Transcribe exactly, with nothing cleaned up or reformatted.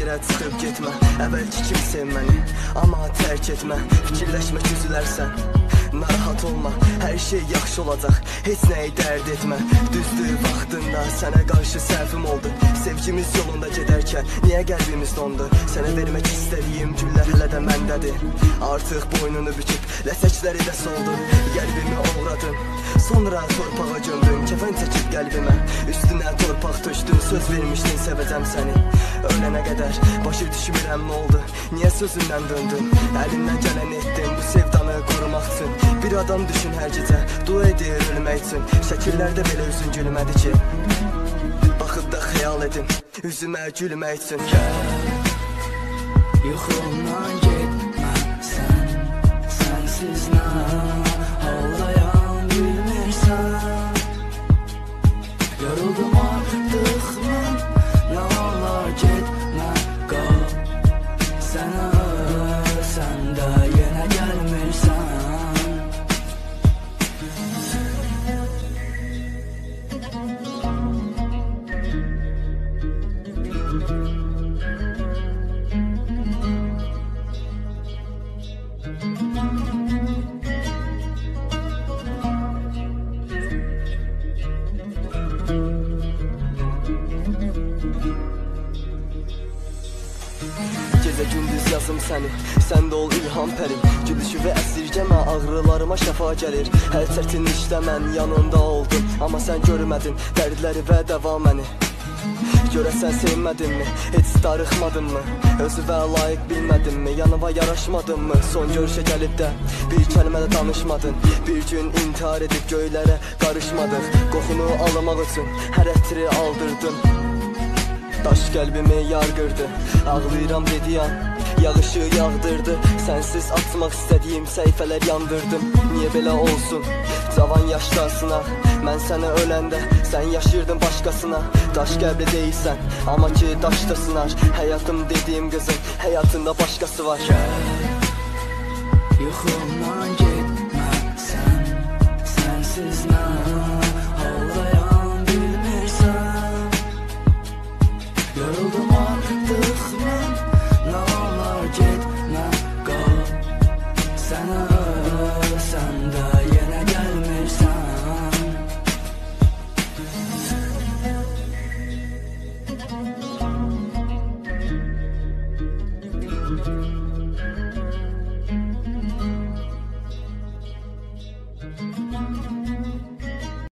yerə çıxıb getmə. Əvvəlki kimi sev məni, amma tərk etmə. Fikirləşmək üzülərsən, narahat olma, hər şey yaxşı olacaq. Heç nəyi dərd etmə. Düzdür, vaxtında sənə qarşı səhvim oldu. Sevgimiz yolunda gedərkən niyə qəlbimiz dondu? Sənə vermək istədiyim güllər hələ də məndədir. Artıq boynunu büküb, ləsəkləri də soldu. Qəlbimi oğradın, sonra torpağa gömdün. Kəfən çəkib qəlbimə, üstünə torpaq tökdün. Söz vermişdin, sevəcəm səni ölənə qədər. Başa düşmürəm nə oldu, niyə sözündən döndün? Əlimdən gələn etdim bu sevdanı qorumaq üçün. Bir adam düşün hər gecə, dua edir ölmək üçün. Şəkillərdə belə üzün gülmədi ki, baxıb da xəyal edin üzümə gülmək üçün. Yuxumdan getmə sən, sənsiz nə ağlayan bilmirsən. Yoruldum artıq mən, nə olar getmə qal. Sənə ölsən də yenə gəlmirsən. Gecə gündüz yazım səni, sən də ol ilham pərim. Gülüşü və əsirgəmə, ağrılarıma şəfa gəlir. Hər çətin işdə mən yanında oldum, amma sən görmədin dərdləri və dəva məni. Görəsən sevmədinmi, heç darıxmadınmı? Özüvə layiq bilmədinmi, yanıva yaraşmadınmı? Son görüşə gəlib də bir kəlmə də danışmadın. Bir gün intihar edib göylərə qarışmadıq. Qoxunu alamaq üçün hər ətri aldırdın. Daş qəlbimi yargırdı, ağlayıram dedi an, yağışı yağdırdı. Sənsiz atmaq istədiyim səhifələr yandırdım. Niyə belə olsun, cavan yaşdarsına. Mən sənə öləndə, sən yaşırdın başqasına. Daş qəlbli deyilsən, amma ki daşda sınar. Həyatım dediyim qızın, həyatında başqası var. Yuxumdan getmə sən, sənsiz nə